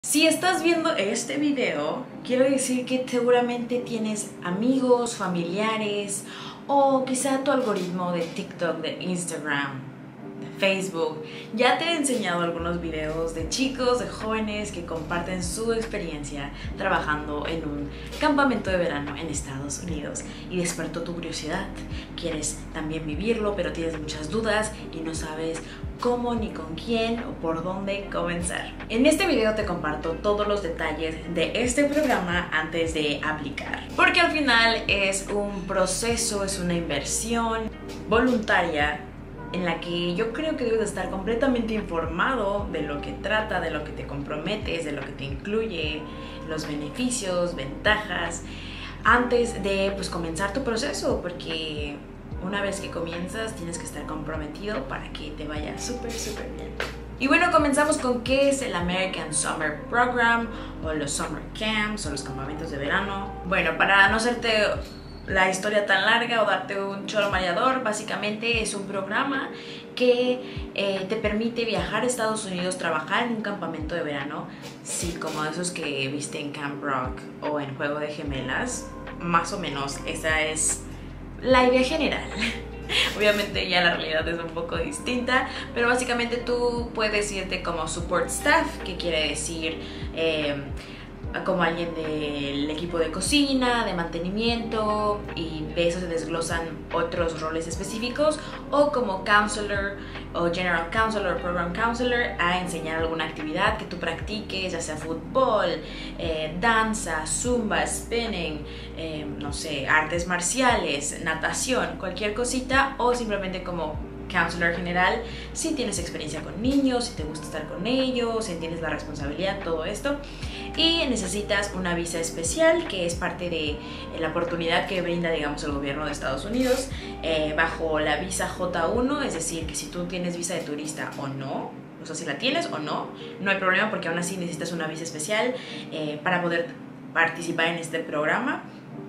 Si estás viendo este video, quiero decir que seguramente tienes amigos, familiares o quizá tu algoritmo de TikTok, de Instagram, de Facebook ya te ha enseñado algunos videos de chicos, de jóvenes que comparten su experiencia trabajando en un campamento de verano en Estados Unidos y despertó tu curiosidad. Quieres también vivirlo, pero tienes muchas dudas y no sabes cómo ni con quién o por dónde comenzar. En este video te comparto todos los detalles de este programa antes de aplicar, porque al final es un proceso, es una inversión voluntaria en la que yo creo que debes de estar completamente informado de lo que trata, de lo que te comprometes, de lo que te incluye, los beneficios, ventajas, antes de comenzar tu proceso, porque una vez que comienzas tienes que estar comprometido para que te vaya súper bien. Y bueno, comenzamos con qué es el American Summer Program o los Summer Camps o los campamentos de verano. Bueno, para no hacerte la historia tan larga o darte un choro mareador, básicamente es un programa que te permite viajar a Estados Unidos, trabajar en un campamento de verano, sí, como esos que viste en Camp Rock o en Juego de Gemelas, más o menos esa es la idea general. Obviamente ya la realidad es un poco distinta, pero básicamente tú puedes irte como support staff, que quiere decir como alguien del equipo de cocina, de mantenimiento, y de eso se desglosan otros roles específicos, o como counselor o general counselor, program counselor, a enseñar alguna actividad que tú practiques, ya sea fútbol, danza, zumba, spinning, no sé, artes marciales, natación, cualquier cosita, o simplemente como counselor general si tienes experiencia con niños, si te gusta estar con ellos, si tienes la responsabilidad, todo esto. Y necesitas una visa especial, que es parte de la oportunidad que brinda, digamos, el gobierno de Estados Unidos bajo la visa J1, es decir, que si tú tienes visa de turista o no, o sea, si la tienes o no, no hay problema, porque aún así necesitas una visa especial para poder participar en este programa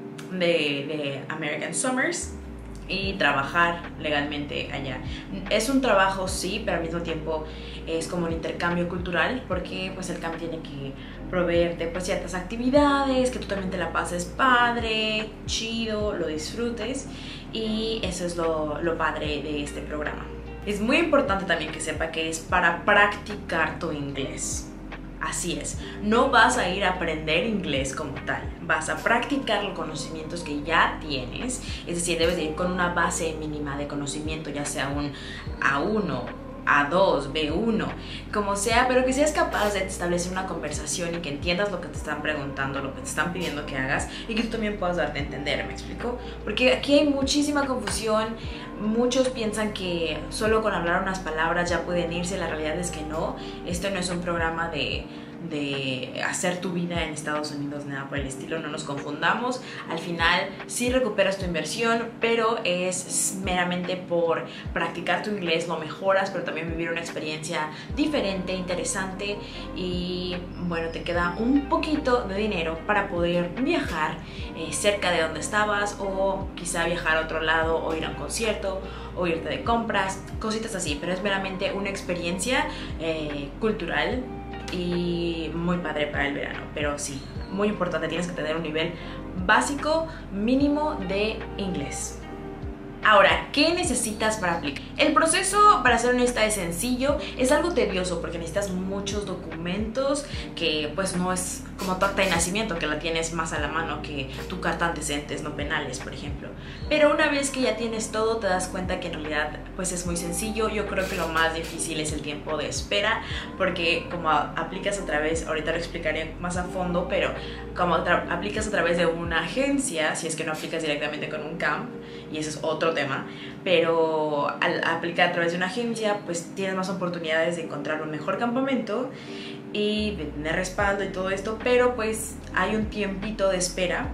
de American Summers y trabajar legalmente allá. Es un trabajo, sí, pero al mismo tiempo es como un intercambio cultural, porque pues el camp tiene que proveerte pues ciertas actividades, que tú también te la pases padre, chido, lo disfrutes, y eso es lo padre de este programa. Es muy importante también que sepa que es para practicar tu inglés. Así es, no vas a ir a aprender inglés como tal, vas a practicar los conocimientos que ya tienes, es decir, debes de ir con una base mínima de conocimiento, ya sea un A1, A2, B1, como sea, pero que seas capaz de establecer una conversación y que entiendas lo que te están preguntando, lo que te están pidiendo que hagas, y que tú también puedas darte a entender, ¿me explico? Porque aquí hay muchísima confusión. Muchos piensan que solo con hablar unas palabras ya pueden irse. La realidad es que no. Esto no es un programa de hacer tu vida en Estados Unidos, nada por el estilo, no nos confundamos. Al final sí recuperas tu inversión, pero es meramente por practicar tu inglés, lo mejoras, pero también vivir una experiencia diferente, interesante, y bueno, te queda un poquito de dinero para poder viajar cerca de donde estabas, o quizá viajar a otro lado, o ir a un concierto, o irte de compras, cositas así, pero es meramente una experiencia cultural y muy padre para el verano. Pero sí, muy importante, tienes que tener un nivel básico mínimo de inglés. Ahora, ¿qué necesitas para aplicar? El proceso, para ser honesta, es sencillo. Es algo tedioso porque necesitas muchos documentos, que pues no es como tu acta de nacimiento, que la tienes más a la mano que tu carta de antecedentes no penales, por ejemplo. Pero una vez que ya tienes todo, te das cuenta que en realidad pues es muy sencillo. Yo creo que lo más difícil es el tiempo de espera, porque como aplicas a través, ahorita lo explicaré más a fondo, pero como aplicas a través de una agencia, si es que no aplicas directamente con un camp, y ese es otro tema, pero al aplicar a través de una agencia pues tienes más oportunidades de encontrar un mejor campamento y de tener respaldo y todo esto, pero pues hay un tiempito de espera,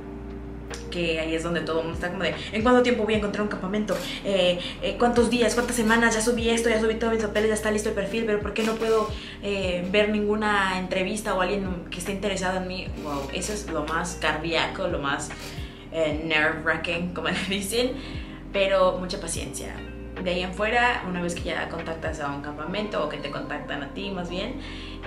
que ahí es donde todo el mundo está como de ¿en cuánto tiempo voy a encontrar un campamento? ¿Cuántos días? ¿Cuántas semanas? Ya subí esto, ya subí todos mis papeles, ya está listo el perfil, pero ¿por qué no puedo ver ninguna entrevista o alguien que esté interesado en mí? Wow, eso es lo más cardíaco, lo más nerve-wracking, como le dicen, pero mucha paciencia. De ahí en fuera, una vez que ya contactas a un campamento, o que te contactan a ti más bien,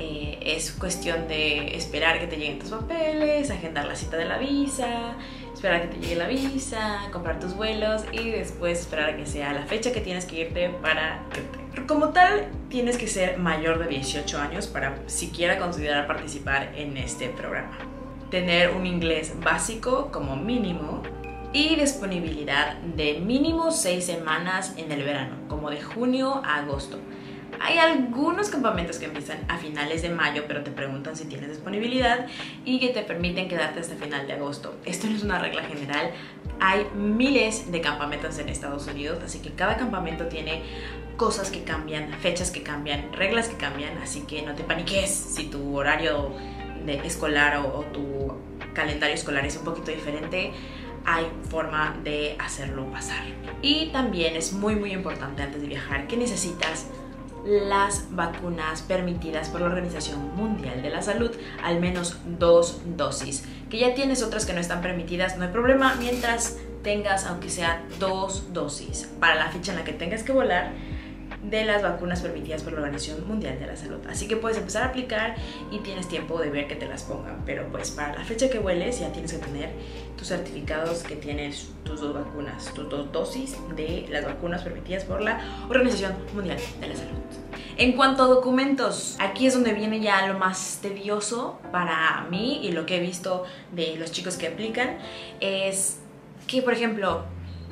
Es cuestión de esperar que te lleguen tus papeles, agendar la cita de la visa, esperar a que te llegue la visa, comprar tus vuelos y después esperar a que sea la fecha que tienes que irte para irte. Como tal, tienes que ser mayor de 18 años para siquiera considerar participar en este programa. Tener un inglés básico como mínimo y disponibilidad de mínimo 6 semanas en el verano, como de junio a agosto. Hay algunos campamentos que empiezan a finales de mayo, pero te preguntan si tienes disponibilidad y que te permiten quedarte hasta final de agosto. Esto no es una regla general. Hay miles de campamentos en Estados Unidos, así que cada campamento tiene cosas que cambian, fechas que cambian, reglas que cambian, así que no te paniques si tu horario escolar o tu calendario escolar es un poquito diferente. Hay forma de hacerlo pasar. Y también es muy importante antes de viajar que necesitas las vacunas permitidas por la Organización Mundial de la Salud, al menos 2 dosis. Que ya tienes otras que no están permitidas, no hay problema, mientras tengas aunque sea 2 dosis para la fecha en la que tengas que volar de las vacunas permitidas por la Organización Mundial de la Salud. Así que puedes empezar a aplicar y tienes tiempo de ver que te las pongan, pero pues para la fecha que vueles ya tienes que tener tus certificados que tienes tus 2 vacunas, tus 2 dosis de las vacunas permitidas por la Organización Mundial de la Salud. En cuanto a documentos, aquí es donde viene ya lo más tedioso para mí y lo que he visto de los chicos que aplican, es que, por ejemplo,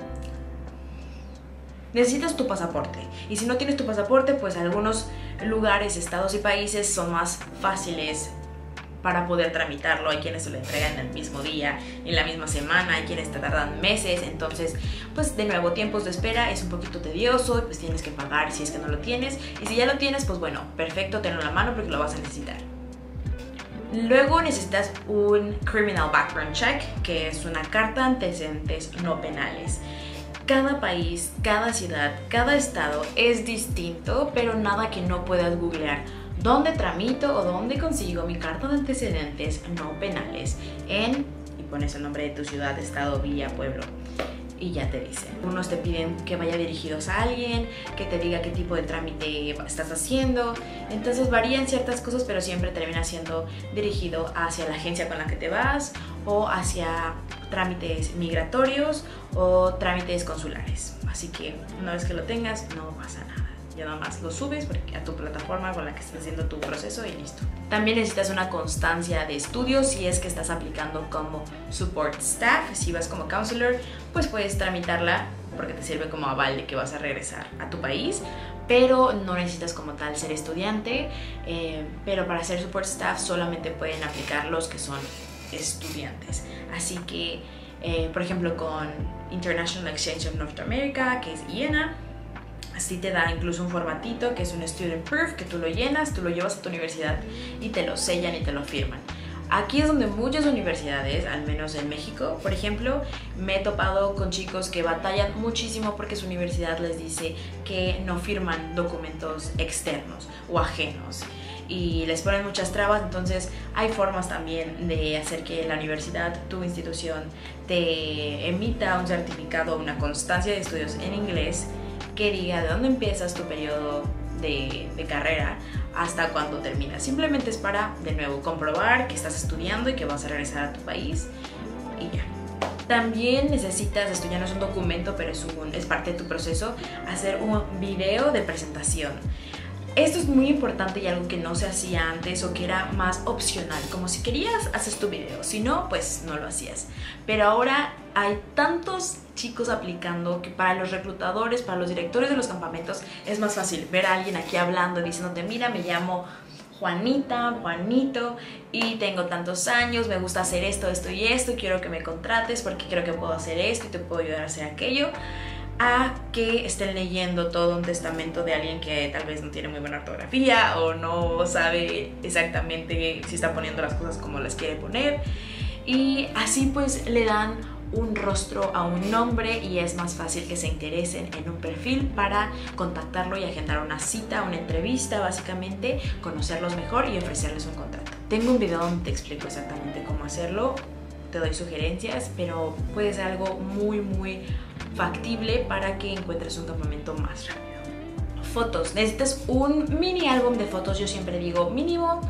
necesitas tu pasaporte, y si no tienes tu pasaporte, pues algunos lugares, estados y países son más fáciles para poder tramitarlo. Hay quienes se lo entregan el mismo día, en la misma semana, hay quienes te tardan meses. Entonces, pues de nuevo, tiempos de espera, es un poquito tedioso, pues tienes que pagar si es que no lo tienes, y si ya lo tienes, pues bueno, perfecto, tenlo en la mano porque lo vas a necesitar. Luego necesitas un Criminal Background Check, que es una carta de antecedentes no penales. Cada país, cada ciudad, cada estado es distinto, pero nada que no puedas googlear. ¿Dónde tramito o dónde consigo mi carta de antecedentes no penales? Y pones el nombre de tu ciudad, estado, villa, pueblo, y ya te dicen. Unos te piden que vaya dirigidos a alguien, que te diga qué tipo de trámite estás haciendo. Entonces varían ciertas cosas, pero siempre termina siendo dirigido hacia la agencia con la que te vas o hacia trámites migratorios o trámites consulares. Así que una vez que lo tengas, no pasa nada. Ya nada más lo subes a tu plataforma con la que estás haciendo tu proceso y listo. También necesitas una constancia de estudios si es que estás aplicando como support staff. Si vas como counselor, pues puedes tramitarla porque te sirve como aval de que vas a regresar a tu país, pero no necesitas como tal ser estudiante. Pero para ser support staff solamente pueden aplicar los que son estudiantes. Así que, por ejemplo, con International Exchange of North America, que es IENA, así te da incluso un formatito que es un student proof, que tú lo llenas, tú lo llevas a tu universidad y te lo sellan y te lo firman. Aquí es donde muchas universidades, al menos en México, por ejemplo, me he topado con chicos que batallan muchísimo porque su universidad les dice que no firman documentos externos o ajenos y les ponen muchas trabas. Entonces hay formas también de hacer que la universidad, tu institución, te emita un certificado, una constancia de estudios en inglés que diga de dónde empiezas tu periodo de carrera hasta cuando terminas. Simplemente es para, de nuevo, comprobar que estás estudiando y que vas a regresar a tu país y ya. También necesitas, esto ya no es un documento, pero es parte de tu proceso, hacer un video de presentación. Esto es muy importante y algo que no se hacía antes o que era más opcional, como si querías haces tu video, si no, pues no lo hacías. Pero ahora hay tantos chicos aplicando que para los reclutadores, para los directores de los campamentos es más fácil ver a alguien aquí hablando, diciéndote, mira, me llamo Juanita, Juanito y tengo tantos años, me gusta hacer esto, esto y esto, quiero que me contrates porque creo que puedo hacer esto y te puedo ayudar a hacer aquello, a que estén leyendo todo un testamento de alguien que tal vez no tiene muy buena ortografía o no sabe exactamente si está poniendo las cosas como las quiere poner, y así pues le dan un rostro a un nombre y es más fácil que se interesen en un perfil para contactarlo y agendar una cita, una entrevista, básicamente conocerlos mejor y ofrecerles un contrato. Tengo un video donde te explico exactamente cómo hacerlo, te doy sugerencias, pero puede ser algo muy factible para que encuentres un campamento más rápido. fotos. Necesitas un mini álbum de fotos. Yo siempre digo mínimo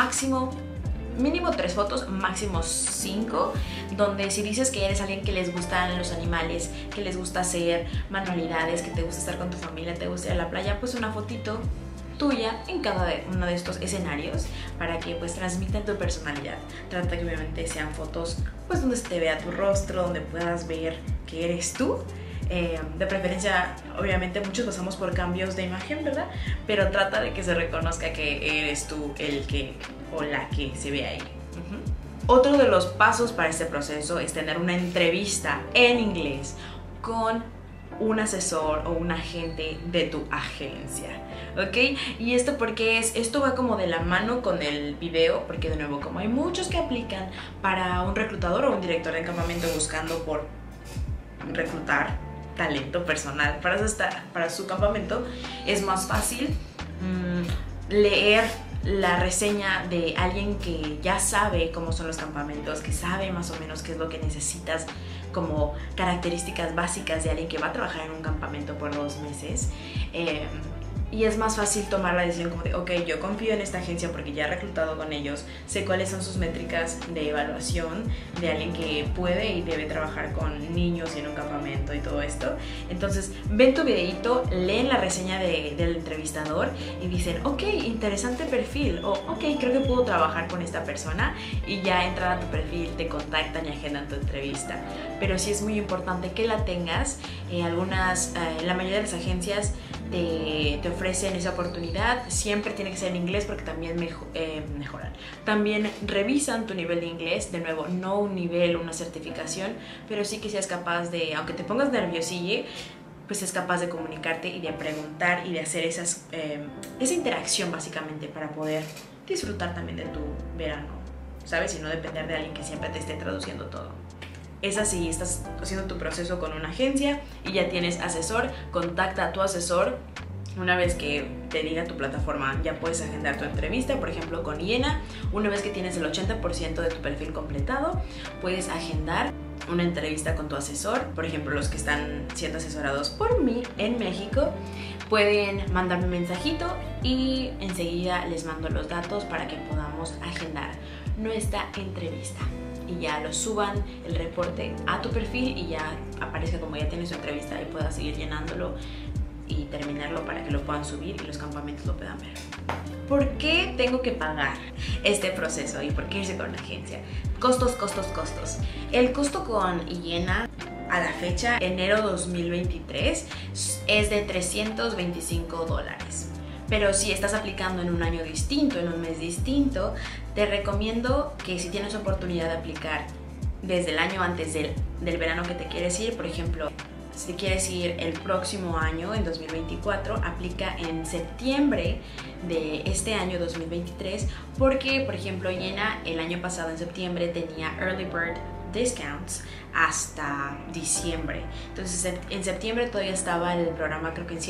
3 fotos, máximo 5, donde si dices que eres alguien que les gustan los animales, que les gusta hacer manualidades, que te gusta estar con tu familia, te gusta ir a la playa, pues una fotito tuya en cada uno de estos escenarios para que pues transmitan tu personalidad. Trata que obviamente sean fotos pues donde se te vea tu rostro, donde puedas ver que eres tú. De preferencia, obviamente muchos pasamos por cambios de imagen, ¿verdad? Pero trata de que se reconozca que eres tú el que o la que se ve ahí. Otro de los pasos para este proceso es tener una entrevista en inglés con un asesor o un agente de tu agencia, ¿ok? Y esto porque esto va como de la mano con el video, porque de nuevo, como hay muchos que aplican para un reclutador o un director de campamento buscando por reclutar talento personal para su campamento, es más fácil leer la reseña de alguien que ya sabe cómo son los campamentos, que sabe más o menos qué es lo que necesitas como características básicas de alguien que va a trabajar en un campamento por 2 meses. Y es más fácil tomar la decisión como de, ok, yo confío en esta agencia porque ya he reclutado con ellos, sé cuáles son sus métricas de evaluación de alguien que puede y debe trabajar con niños y en un campamento y todo esto. Entonces ven tu videito, leen la reseña del entrevistador y dicen, ok, interesante perfil, o ok, creo que puedo trabajar con esta persona, y ya entran a tu perfil, te contactan y agendan tu entrevista. Pero sí es muy importante que la tengas. La mayoría de las agencias te ofrecen esa oportunidad. Siempre tiene que ser en inglés porque también mejoran. También revisan tu nivel de inglés. De nuevo, no un nivel, una certificación, pero sí que seas capaz de, aunque te pongas nerviosille, pues es capaz de comunicarte y de preguntar y de hacer esa interacción básicamente para poder disfrutar también de tu verano, ¿sabes? Y no depender de alguien que siempre te esté traduciendo todo. Es así, estás haciendo tu proceso con una agencia y ya tienes asesor, contacta a tu asesor. Una vez que te diga tu plataforma, ya puedes agendar tu entrevista, por ejemplo con Iena. Una vez que tienes el 80% de tu perfil completado, puedes agendar una entrevista con tu asesor. Por ejemplo, los que están siendo asesorados por mí en México pueden mandarme un mensajito y enseguida les mando los datos para que podamos agendar nuestra entrevista. Y ya lo suban el reporte a tu perfil y ya aparezca como ya tienes tu entrevista y puedas seguir llenándolo y terminarlo para que lo puedan subir y los campamentos lo puedan ver. ¿Por qué tengo que pagar este proceso y por qué irse con una agencia? Costos. El costo con Iena a la fecha, enero 2023, es de $325. Pero si estás aplicando en un año distinto, en un mes distinto, te recomiendo que si tienes oportunidad de aplicar desde el año antes del verano que te quieres ir, por ejemplo, si quieres ir el próximo año, en 2024, aplica en septiembre de este año 2023, porque, por ejemplo, Iena el año pasado en septiembre tenía Early Bird discounts hasta diciembre. Entonces en septiembre todavía estaba el programa, creo que en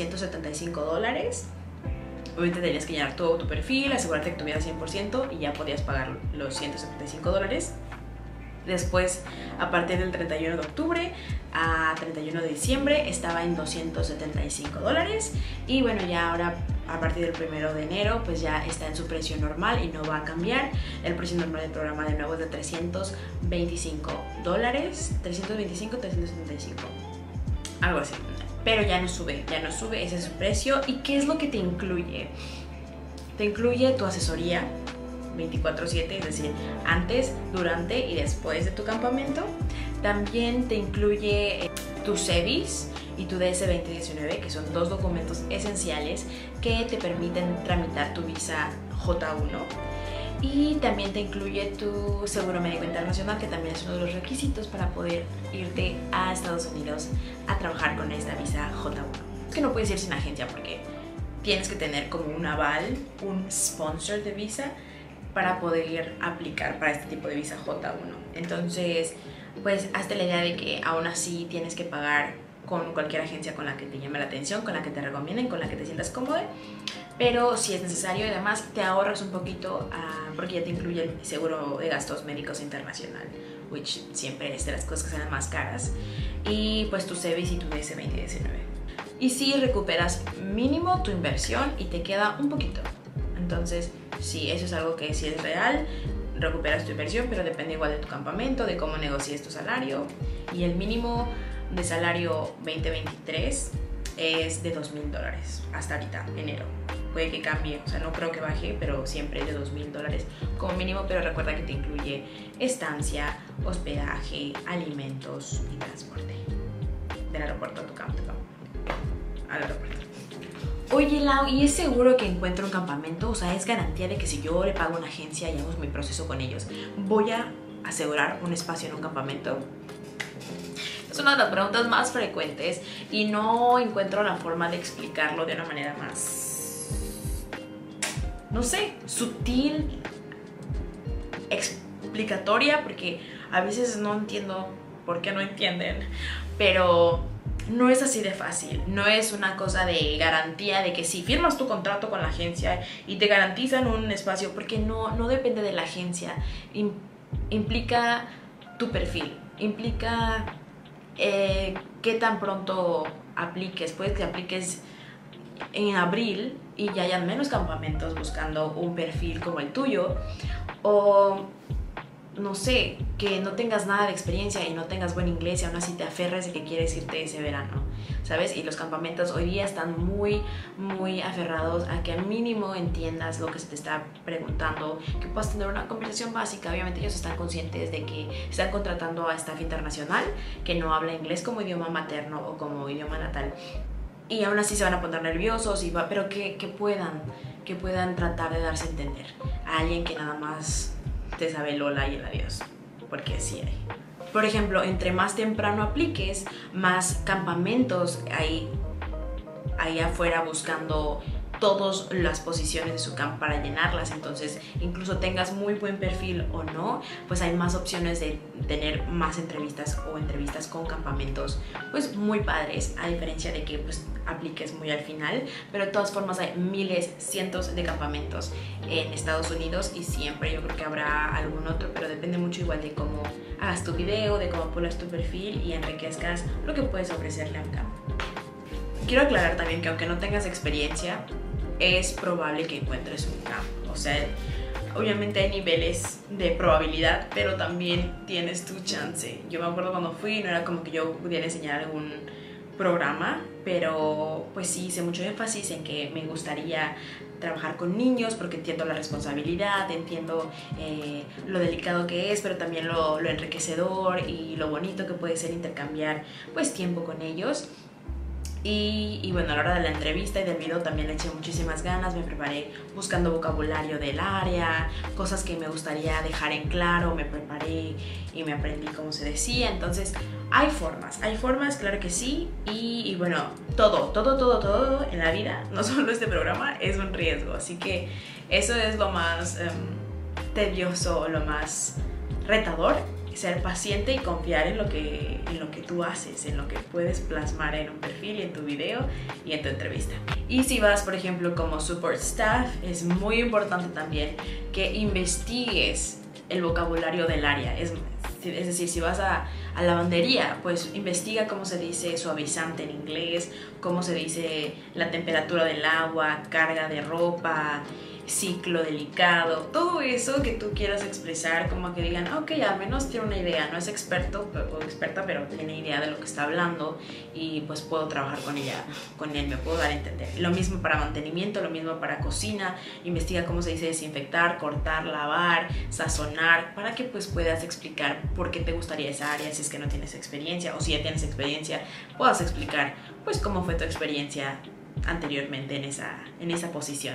$175. Obviamente tenías que llenar todo tu perfil, asegurarte que tuviera 100% y ya podías pagar los $175. Después, a partir del 31 de octubre a 31 de diciembre, estaba en $275. Y bueno, ya ahora a partir del 1 de enero, pues ya está en su precio normal y no va a cambiar. El precio normal del programa de nuevo es de $325. 325, 375, algo así. Pero ya no sube, ese es su precio. ¿Y qué es lo que te incluye? Te incluye tu asesoría 24/7, es decir, antes, durante y después de tu campamento. También te incluye tu CEVIS y tu DS-2019, que son 2 documentos esenciales que te permiten tramitar tu visa J1. Y también te incluye tu seguro médico internacional, que también es uno de los requisitos para poder irte a Estados Unidos a trabajar con esta visa J1. Es que no puedes ir sin agencia porque tienes que tener como un aval, un sponsor de visa para poder aplicar para este tipo de visa J1. Entonces, pues hazte la idea de que aún así tienes que pagar con cualquier agencia con la que te llame la atención, con la que te recomienden, con la que te sientas cómodo. Pero si es necesario, y además te ahorras un poquito porque ya te incluye el seguro de gastos médicos internacional, which siempre es de las cosas que salen más caras, y pues tu CEVIS y tu DS-2019. y sí recuperas mínimo tu inversión y te queda un poquito. Entonces, sí, eso es algo que sí es real, recuperas tu inversión, pero depende igual de tu campamento, de cómo negocies tu salario. Y el mínimo de salario 2023 es de $2,000 hasta ahorita, enero. Puede que cambie, o sea, no creo que baje, pero siempre es de $2,000 como mínimo, pero recuerda que te incluye estancia, hospedaje, alimentos y transporte del aeropuerto a tu campamento, al aeropuerto. Oye, Lau, ¿y es seguro que encuentro un campamento? O sea, ¿es garantía de que si yo le pago a una agencia y hago mi proceso con ellos, voy a asegurar un espacio en un campamento? Es una de las preguntas más frecuentes y no encuentro la forma de explicarlo de una manera más, no sé, sutil, explicatoria, porque a veces no entiendo por qué no entienden, pero no es así de fácil. No es una cosa de garantía de que si firmas tu contrato con la agencia y te garantizan un espacio, porque no depende de la agencia. Implica tu perfil, implica qué tan pronto apliques. Puede que apliques en abril y ya hayan menos campamentos buscando un perfil como el tuyo, o no sé, que no tengas nada de experiencia y no tengas buen inglés y aún así te aferres de que quieres irte ese verano, ¿sabes? Y los campamentos hoy día están muy aferrados a que al mínimo entiendas lo que se te está preguntando, que puedas tener una conversación básica. Obviamente ellos están conscientes de que están contratando a staff internacional que no habla inglés como idioma materno o como idioma natal, y aún así se van a poner nerviosos, pero que puedan tratar de darse a entender a alguien que nada más te sabe el hola y el adiós, porque sí hay. Por ejemplo, entre más temprano apliques, más campamentos hay ahí afuera buscando todas las posiciones de su camp para llenarlas. Entonces, incluso tengas muy buen perfil o no, pues hay más opciones de tener más entrevistas o entrevistas con campamentos pues muy padres, a diferencia de que pues apliques muy al final. Pero de todas formas hay miles, cientos de campamentos en Estados Unidos, y siempre yo creo que habrá algún otro, pero depende mucho igual de cómo hagas tu video, de cómo pulas tu perfil y enriquezcas lo que puedes ofrecerle a un camp. Quiero aclarar también que aunque no tengas experiencia, es probable que encuentres un camp. O sea, obviamente hay niveles de probabilidad, pero también tienes tu chance. Yo me acuerdo cuando fui, no era como que yo pudiera enseñar algún programa, pero pues sí hice mucho énfasis en que me gustaría trabajar con niños porque entiendo la responsabilidad, entiendo lo delicado que es, pero también lo enriquecedor y lo bonito que puede ser intercambiar pues tiempo con ellos. Y bueno, a la hora de la entrevista y del video también le eché muchísimas ganas, me preparé buscando vocabulario del área, cosas que me gustaría dejar en claro, me preparé y me aprendí cómo se decía. Entonces hay formas, claro que sí. Y bueno, todo en la vida, no solo este programa, es un riesgo, así que eso es lo más tedioso, lo más retador: ser paciente y confiar en lo que tú haces, en lo que puedes plasmar en un perfil y en tu video y en tu entrevista. Y si vas, por ejemplo, como support staff, es muy importante también que investigues el vocabulario del área. Es decir, si vas a lavandería, pues investiga cómo se dice suavizante en inglés, cómo se dice la temperatura del agua, carga de ropa, ciclo delicado, todo eso que tú quieras expresar, como que digan, ok, al menos tiene una idea, no es experto o experta, pero tiene idea de lo que está hablando y pues puedo trabajar con él, me puedo dar a entender. Lo mismo para mantenimiento, lo mismo para cocina, investiga cómo se dice desinfectar, cortar, lavar, sazonar, para que pues puedas explicar por qué te gustaría esa área si es que no tienes experiencia, o si ya tienes experiencia, puedas explicar pues cómo fue tu experiencia anteriormente en esa posición.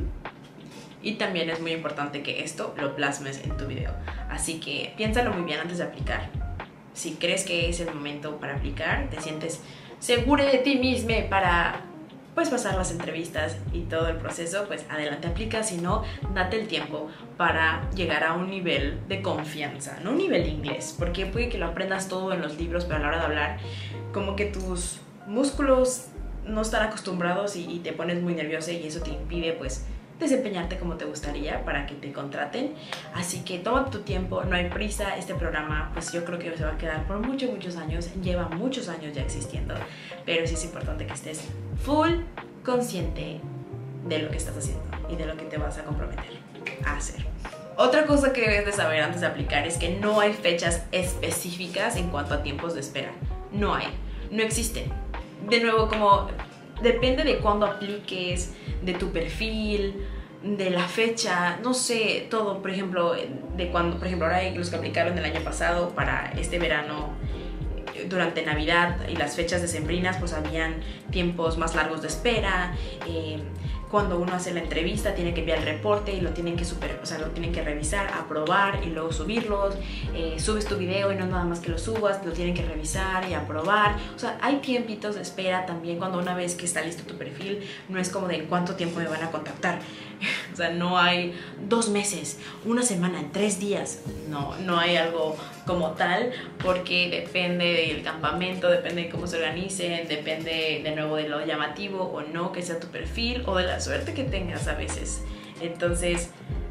Y también es muy importante que esto lo plasmes en tu video. Así que piénsalo muy bien antes de aplicar. Si crees que es el momento para aplicar, te sientes seguro de ti mismo para pues pasar las entrevistas y todo el proceso, pues adelante, aplica. Si no, date el tiempo para llegar a un nivel de confianza, no un nivel de inglés, porque puede que lo aprendas todo en los libros, pero a la hora de hablar, como que tus músculos no están acostumbrados y te pones muy nervioso, y eso te impide pues desempeñarte como te gustaría para que te contraten. Así que toma tu tiempo, no hay prisa. Este programa pues yo creo que se va a quedar por muchos años, lleva muchos años ya existiendo, pero sí es importante que estés full consciente de lo que estás haciendo y de lo que te vas a comprometer a hacer. Otra cosa que debes de saber antes de aplicar es que no hay fechas específicas en cuanto a tiempos de espera. No hay, no existen. De nuevo, como depende de cuándo apliques, de tu perfil, de la fecha, no sé, todo. Por ejemplo, de cuando, por ejemplo, ahora hay los que aplicaron el año pasado para este verano, durante Navidad y las fechas decembrinas, pues habían tiempos más largos de espera. Cuando uno hace la entrevista tiene que enviar el reporte y lo tienen que lo tienen que revisar, aprobar y luego subirlos. Subes tu video y no es nada más que lo subas, lo tienen que revisar y aprobar. O sea, hay tiempitos de espera también. Cuando una vez que está listo tu perfil, no es como de en cuánto tiempo me van a contactar. O sea, no hay 2 meses, 1 semana, 3 días. No hay algo como tal, porque depende del campamento, depende de cómo se organicen, depende de nuevo de lo llamativo o no que sea tu perfil, o de la suerte que tengas a veces. Entonces,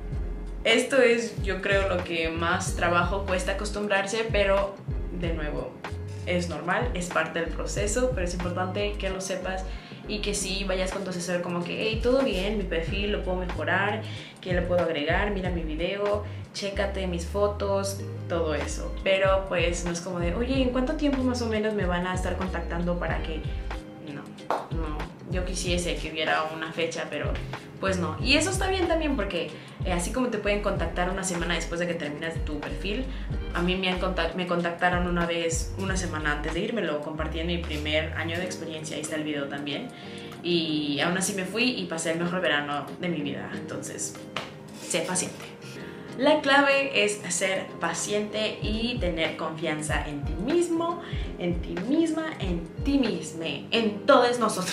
esto es, yo creo, lo que más trabajo cuesta acostumbrarse, pero de nuevo, es normal, es parte del proceso, pero es importante que lo sepas y que sí vayas con tu asesor como que, hey, todo bien, mi perfil lo puedo mejorar, ¿qué le puedo agregar? Mira mi video, chécate mis fotos, todo eso. Pero pues no es como de, oye, ¿en cuánto tiempo más o menos me van a estar contactando para que...? No, yo quisiese que hubiera una fecha, pero pues no. Y eso está bien también porque así como te pueden contactar una semana después de que terminas tu perfil, a mí me contactaron una vez, una semana antes de irme, lo compartí en mi primer año de experiencia, ahí está el video también. Y aún así me fui y pasé el mejor verano de mi vida. Entonces, sé paciente. La clave es ser paciente y tener confianza en ti mismo, en ti misma, en ti misma, en todos nosotros.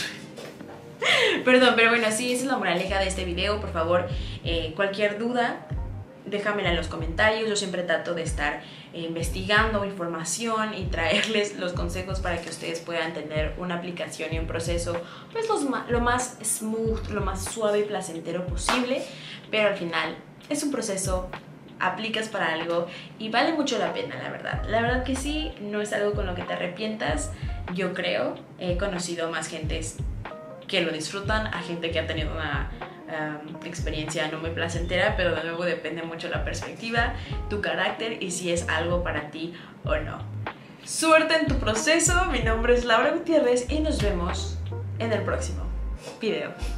Perdón, pero bueno, sí, esa es la moraleja de este video. Por favor, cualquier duda, déjamela en los comentarios. Yo siempre trato de estar investigando información y traerles los consejos para que ustedes puedan tener una aplicación y un proceso pues lo más smooth, lo más suave y placentero posible. Pero al final es un proceso, aplicas para algo y vale mucho la pena, la verdad. La verdad que sí, no es algo con lo que te arrepientas, yo creo. He conocido más gentes que lo disfrutan, a gente que ha tenido una experiencia no muy placentera, pero de nuevo depende mucho la perspectiva, tu carácter y si es algo para ti o no. Suerte en tu proceso. Mi nombre es Laura Gutiérrez y nos vemos en el próximo video.